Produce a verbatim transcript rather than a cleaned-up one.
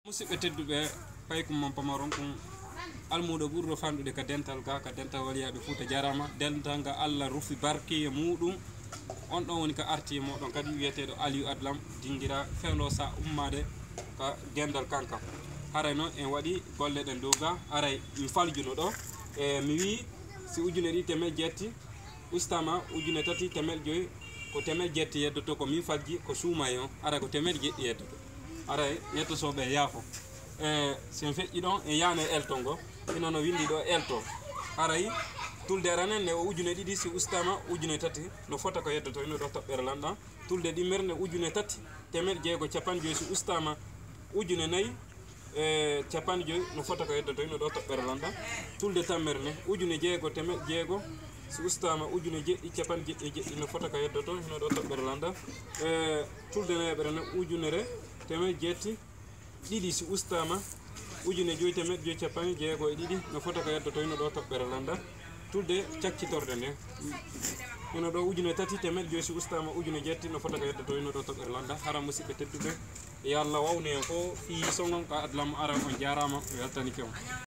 musidɓe tedduɓe pay ko mon pamaron kum almuɗo ɓurɗo fanɗude ka dental ga ka dental waliyaɓe Fouta jarama dental ga Allah rufi barke e muɗum on ɗon woni ka arti e moɗon kadi wiyeteɗo Aliou Adlam dinguira fewno sa ummade ka gendal kanka haray noon en waɗi golle ɗen dow ga aray mi faljuno ɗo e mi wi si ujune ɗi temel jetti ustama ujune tati temel joyi ko temel jetti yeddoto ko min falji ko suumay on aray ko temel jeɗɗi yeddoto aray yettosoɓe yaafo e sen feƴƴi ɗon en yaano e elton go ino no windi ɗo elto aray tulde ranen ne o ujune ɗiɗi si ustama ujune tati no fota ko yeddoto ino ɗo toɓɓere lanɗan tulde ɗimmerne ujune tati temel jeego capan joyi si ustama ujune nayyi e capan joyi no fota ko yeddoto ino ɗo toɓɓere lanɗan tulde tammerne ujune jeego temel jeego si ustama ujune jeɗɗi capan jeɗɗi jeɗɗi no fota ko yeddoto ino ɗo toɓɓere lanɗan e tulde nayeɓere ne ujunere temel jetti ɗiɗi si ustama ujune joyi temedde joyi capanɗe jeego e ɗiɗi no fota ko yeddoto ino ɗo toɓɓere landa tulde cakkitorde nde ino ɗo ujune tati temedde joyi si ustama ujune jetti no fota ko yeddoto ino ɗo toɓɓere landa hara musidɓe tedduɓe yo Allah wawnu en ko fi songon ka Adlam ara on jarama o weltanike on.